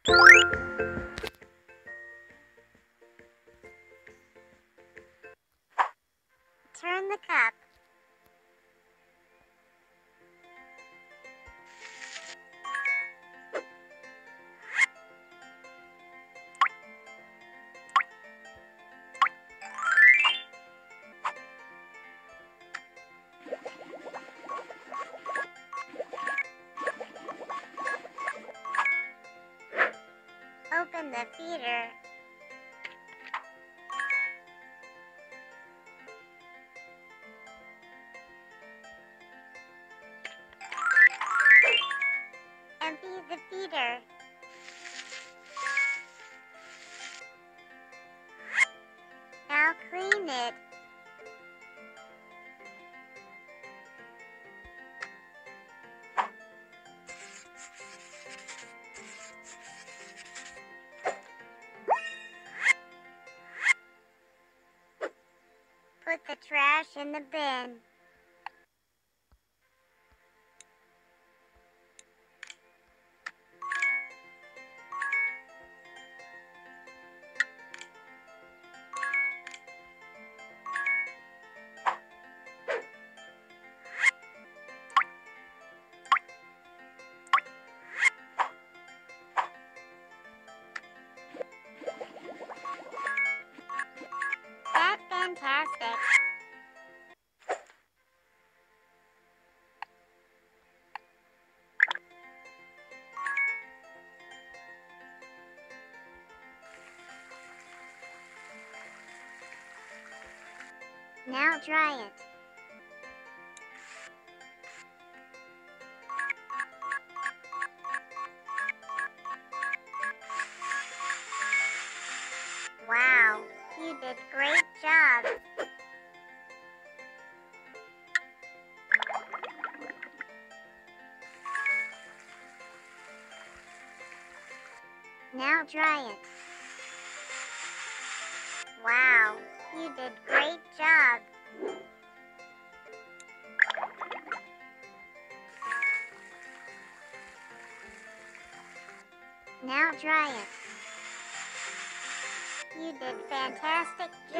Turn the cup. Open the feeder. Empty the feeder. Now clean it. Put the trash in the bin. That's fantastic. Now dry it. Wow, you did great job. Now dry it. Wow, you did great job. Now dry it. You did fantastic